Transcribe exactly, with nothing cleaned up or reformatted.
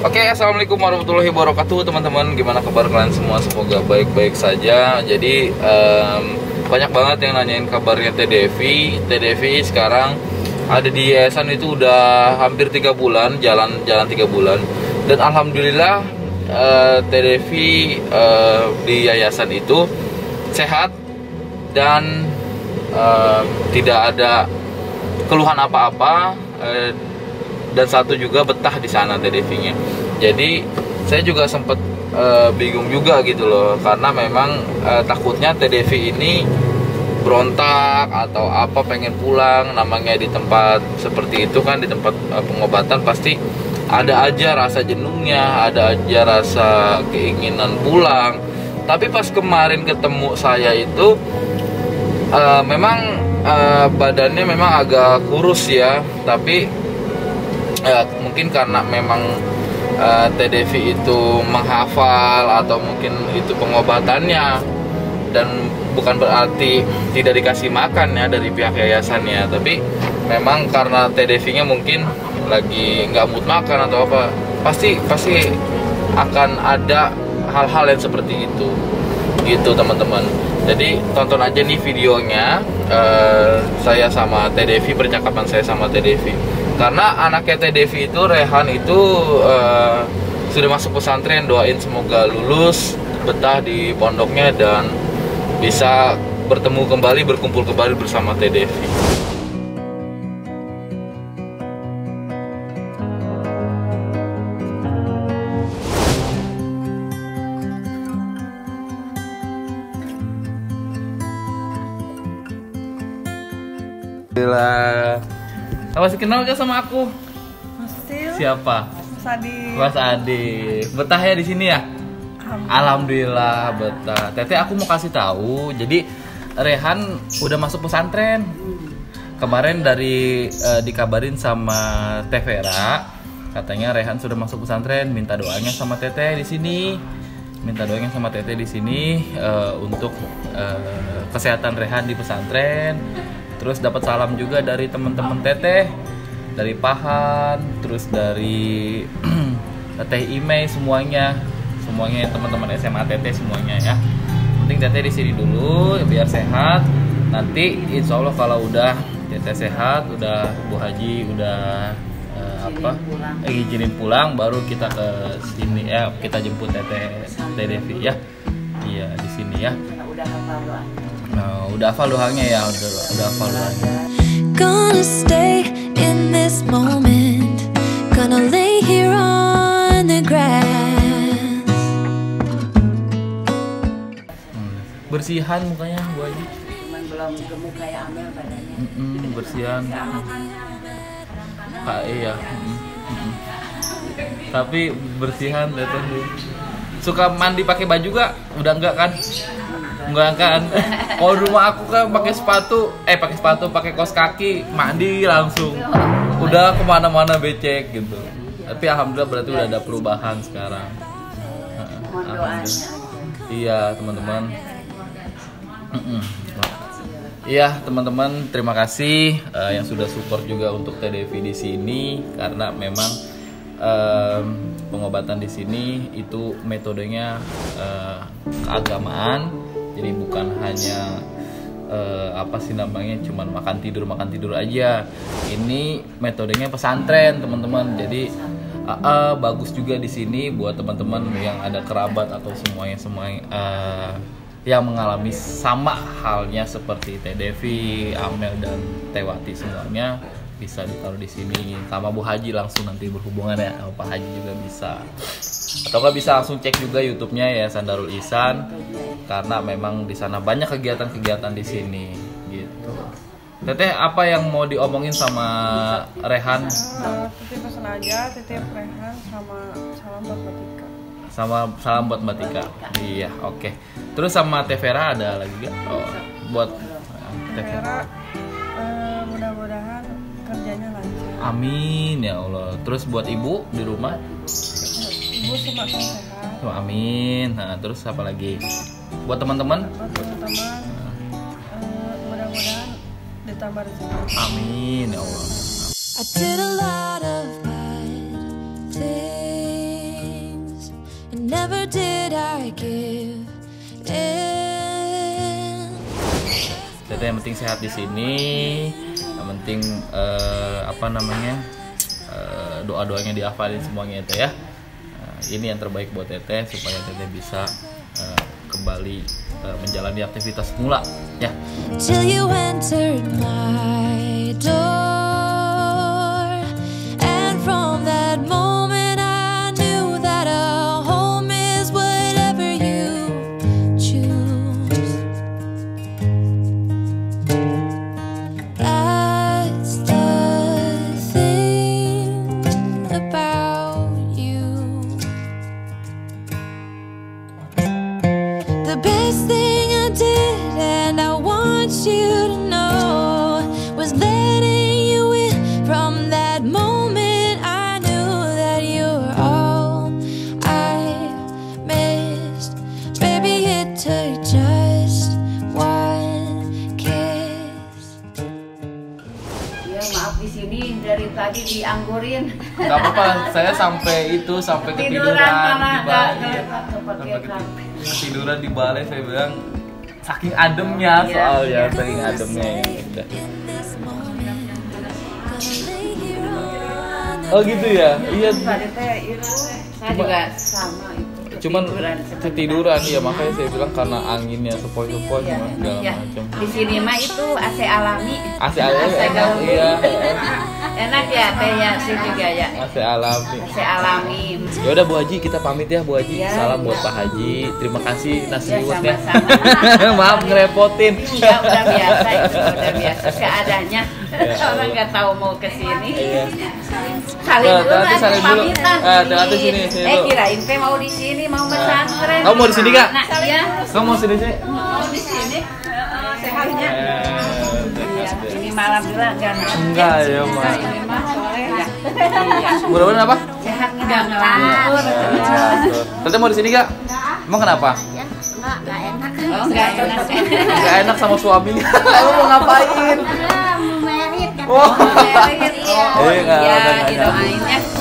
Oke, assalamualaikum warahmatullahi wabarakatuh teman-teman. Gimana kabar kalian semua? Semoga baik-baik saja. Jadi um, banyak banget yang nanyain kabarnya Teh Devi. Teh Devi sekarang ada di yayasan itu udah hampir tiga bulan, jalan jalan tiga bulan. Dan alhamdulillah uh, Teh Devi uh, di yayasan itu sehat dan uh, tidak ada keluhan apa-apa. Uh, dan satu juga betah di sana Teh Devi-nya. Jadi saya juga sempat uh, bingung juga gitu loh, karena memang uh, takutnya Teh Devi ini berontak atau apa, pengen pulang. Namanya di tempat seperti itu kan, di tempat uh, pengobatan pasti ada aja rasa jenuhnya, ada aja rasa keinginan pulang. Tapi pas kemarin ketemu saya itu uh, memang uh, badannya memang agak kurus ya, tapi ya, mungkin karena memang uh, Teh Devi itu menghafal atau mungkin itu pengobatannya, dan bukan berarti tidak dikasih makan ya dari pihak yayasannya, tapi memang karena Teh Devi-nya mungkin lagi nggak mood makan atau apa, pasti pasti akan ada hal-hal yang seperti itu gitu teman-teman. Jadi tonton aja nih videonya, uh, saya sama Teh Devi, percakapan saya sama Teh Devi. Karena anaknya Teh Devi itu, Rehan itu uh, sudah masuk pesantren. Doain semoga lulus, betah di pondoknya, dan bisa bertemu kembali, berkumpul kembali bersama Teh Devi. Alhamdulillah. Masih kenal gak sama aku? Masih. Siapa? Mas Adi. Mas Adi. Betah ya di sini ya? Alhamdulillah. Alhamdulillah betah. Teteh, aku mau kasih tahu. Jadi Rehan udah masuk pesantren. Kemarin dari uh, dikabarin sama Teh Vera, katanya Rehan sudah masuk pesantren. Minta doanya sama Teteh di sini. Minta doanya sama Teteh di sini uh, untuk uh, kesehatan Rehan di pesantren. Terus dapat salam juga dari teman-teman Teteh, dari Pahan, terus dari Teh Ime, semuanya, semuanya teman-teman S M A Teteh semuanya ya. Penting Teteh di sini dulu biar sehat. Nanti insya Allah kalau udah Teteh sehat, udah Bu Haji udah uh, apa, eh, izinin pulang, baru kita ke sini ya, kita jemput Teteh Teh Devi ya. Iya di sini ya. Udah hafal doa. Nah, udah hafal doanya ya, udah udah hafal doanya. Gonna stay in this moment. Gonna lay here on the grass. Hmm. Bersihan mukanya Bu Haji. Cuman belum gemuk kayak Amel badannya. Mm-mm, bersihan. Kak iya. Mm-mm, mm-mm. Tapi bersihan Teteh. Suka mandi pakai baju gak? Udah enggak kan? Enggak kan? Kalau di rumah aku kan pakai sepatu, eh pakai sepatu, pakai kaos kaki, mandi langsung. Udah kemana-mana becek gitu. Tapi alhamdulillah berarti udah ada perubahan sekarang. Alhamdulillah. Iya teman-teman. Iya teman-teman, terima kasih uh, yang sudah support juga untuk Teh Devi di sini, karena memang um, pengobatan di sini itu metodenya uh, keagamaan. Jadi bukan hanya uh, apa sih namanya, cuman makan tidur makan tidur aja. Ini metodenya pesantren teman-teman. Jadi uh, uh, bagus juga di sini buat teman-teman yang ada kerabat atau semuanya semuanya uh, yang mengalami sama halnya seperti Teh Devi, Amel dan Tewati, semuanya bisa ditaruh di sini. Sama Bu Haji langsung nanti berhubungan ya, sama Pak Haji juga bisa. Atau nggak bisa langsung cek juga YouTube-nya ya, Darul Ihsan, karena memang di sana banyak kegiatan-kegiatan di sini gitu. Teteh, apa yang mau diomongin sama Rehan? Uh, titip pesan aja, titip Rehan sama salam buat Mbak Tika. Sama salam buat Mbak Tika. Iya, oke. Okay. Terus sama Teh Vera ada lagi gak? Oh, buat Teh Vera, uh, mudah-mudahan kerjanya lancar. Amin ya Allah. Terus buat ibu di rumah? Ibu semakin sehat. Oh, amin. Nah, terus apa lagi? Buat teman-teman? Buat teman-teman, uh, mudah-mudahan ditambah rezeki. Amin ya Allah. I did a lot of bad things. never did I give in. Teteh yang penting sehat di sini, yang penting eh, apa namanya eh, doa-doanya dihafalin semuanya itu ya. Nah, ini yang terbaik buat Teteh supaya Teteh bisa eh, kembali eh, menjalani aktivitas semula ya. Till you entered my door, and from that moment I knew that a home is whatever you choose. That's the thing about you. The best thing I did, and I want you to know, was letting you in. From that moment I knew that you were all I missed. Baby, it took just one kiss. Ya maaf di sini dari tadi dianggurin. Gak apa-apa, saya sampai itu sampai ketiduran karena di nggak balai. nggak pakai karpet. Ketiduran di balai, saya bilang saking ademnya soalnya, saking ademnya ya udah. Oh gitu ya, iya. Tadi teh itu saya juga sama itu. Cuman ketiduran. ketiduran ya, makanya saya bilang karena anginnya sepoi-sepoi Ya, cuma segala ya. macam. Di sini mah itu A C alami. A C alami A C enak, gaul. iya. Enak ya teh ya sih juga ya. A C alami. A C alami. Ya udah Bu Haji, kita pamit ya Bu Haji. Ya, Salam ya. buat Pak Haji. Terima kasih nasi Ya, liwetnya. sama-sama. Maaf ngerepotin. Iya udah biasa itu udah biasa seadanya. Ya, Orang nggak tahu mau ke sini. Iya. Saling Tuh, dulu nanti atuh, saling dulu. pamitan. Eh, hati-hati sini, sini Eh dulu. kirain teh mau di sini mau pesantren. Kamu mau di sini, Kak? Nah, iya. Kamu mau sini sih? Mau di sini. Heeh, sehatnya. Eh, Iya, ini malam dulu enggak Enggak ya, Ma. Ini mah sore ya. Iya. Mudah-mudahan apa? Sehat enggak ngelantur. Teteh mau di sini, Kak? Emang kenapa? Enggak, enggak enak. Oh, enggak enak. Enggak enak sama suaminya. Kamu mau ngapain? Karena mau merit kan. Oh. Iya, Eh, enggak, iya, enggak, enggak. didoain ya.